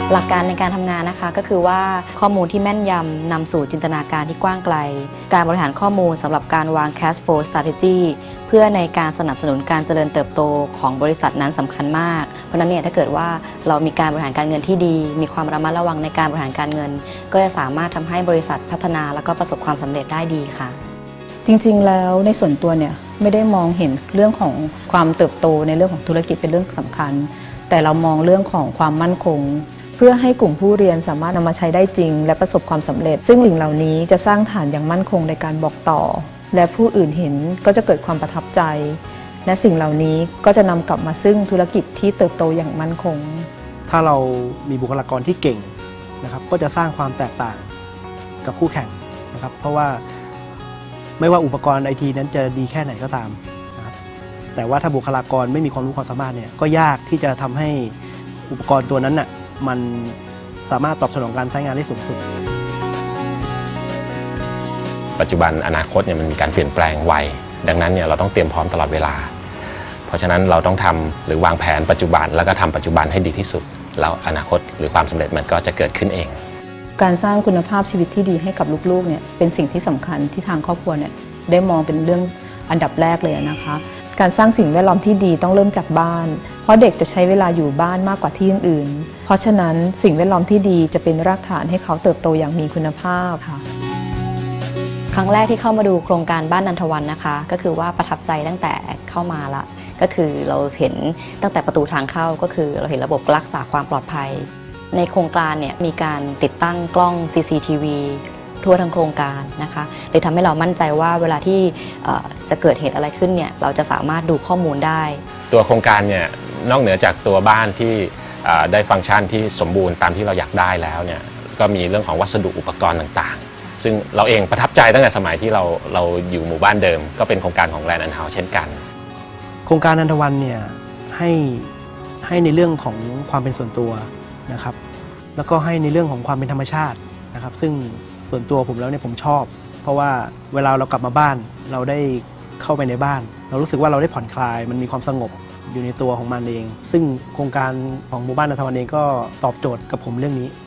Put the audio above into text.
หลักการในการทำงานนะคะก็คือว่าข้อมูลที่แม่นยำนำสู่จินตนาการที่กว้างไกลการบริหารข้อมูลสำหรับการวาง cash flow strategy เพื่อในการสนับสนุนการเจริญเติบโตของบริษัทนั้นสำคัญมากเพราะฉะนั้นเนี่ยถ้าเกิดว่าเรามีการบริหารการเงินที่ดีมีความระมัดระวังในการบริหารการเงินก็จะสามารถทำให้บริษัทพัฒนาและก็ประสบความสำเร็จได้ดีค่ะจริงๆแล้วในส่วนตัวเนี่ยไม่ได้มองเห็นเรื่องของความเติบโตในเรื่องของธุรกิจเป็นเรื่องสำคัญแต่เรามองเรื่องของความมั่นคงเพื่อให้กลุ่มผู้เรียนสามารถนำมาใช้ได้จริงและประสบความสำเร็จซึ่งสิ่งเหล่านี้จะสร้างฐานอย่างมั่นคงในการบอกต่อและผู้อื่นเห็นก็จะเกิดความประทับใจและสิ่งเหล่านี้ก็จะนำกลับมาซึ่งธุรกิจที่เติบโตอย่างมั่นคงถ้าเรามีบุคลากรที่เก่งนะครับก็จะสร้างความแตกต่างกับคู่แข่งนะครับเพราะว่าไม่ว่าอุปกรณ์ไอทีนั้นจะดีแค่ไหนก็ตามนะครับแต่ว่าถ้าบุคลากรไม่มีความรู้ความสามารถเนี่ยก็ยากที่จะทำให้อุปกรณ์ตัวนั้นน่ะมันสามารถตอบสนองการใช้งานได้สูงสุดปัจจุบันอนาคตเนี่ยมันมีการเปลี่ยนแปลงไวดังนั้นเนี่ยเราต้องเตรียมพร้อมตลอดเวลาเพราะฉะนั้นเราต้องทำหรือวางแผนปัจจุบันแล้วก็ทำปัจจุบันให้ดีที่สุดแล้วอนาคตหรือความสำเร็จมันก็จะเกิดขึ้นเองการสร้างคุณภาพชีวิตที่ดีให้กับลูกๆเนี่ยเป็นสิ่งที่สำคัญที่ทางครอบครัวเนี่ยได้มองเป็นเรื่องอันดับแรกเลยนะคะการสร้างสิ่งแวดล้อมที่ดีต้องเริ่มจากบ้านเพราะเด็กจะใช้เวลาอยู่บ้านมากกว่าที่อื่นๆเพราะฉะนั้นสิ่งแวดล้อมที่ดีจะเป็นรากฐานให้เขาเติบโตอย่างมีคุณภาพค่ะครั้งแรกที่เข้ามาดูโครงการบ้านนันทวันนะคะก็คือว่าประทับใจตั้งแต่เข้ามาละก็คือเราเห็นตั้งแต่ประตูทางเข้าก็คือเราเห็นระบบรักษาความปลอดภัยในโครงการเนี่ยมีการติดตั้งกล้อง CCTV ทั่วทั้งโครงการนะคะเลยทำให้เรามั่นใจว่าเวลาที่จะเกิดเหตุอะไรขึ้นเนี่ยเราจะสามารถดูข้อมูลได้ตัวโครงการเนี่ยนอกเหนือจากตัวบ้านที่ได้ฟังก์ชันที่สมบูรณ์ตามที่เราอยากได้แล้วเนี่ยก็มีเรื่องของวัสดุอุปกรณ์ต่างๆซึ่งเราเองประทับใจตั้งแต่สมัยที่เราอยู่หมู่บ้านเดิมก็เป็นโครงการของแลนด์แอนด์เฮาส์เช่นกันโครงการนันทวันเนี่ยให้ในเรื่องของความเป็นส่วนตัวนะครับแล้วก็ให้ในเรื่องของความเป็นธรรมชาตินะครับซึ่งส่วนตัวผมแล้วเนี่ยผมชอบเพราะว่าเวลาเรากลับมาบ้านเราได้เข้าไปในบ้านเรารู้สึกว่าเราได้ผ่อนคลายมันมีความสงบอยู่ในตัวของมันเองซึ่งโครงการของหมู่บ้านนันทวันเองก็ตอบโจทย์กับผมเรื่องนี้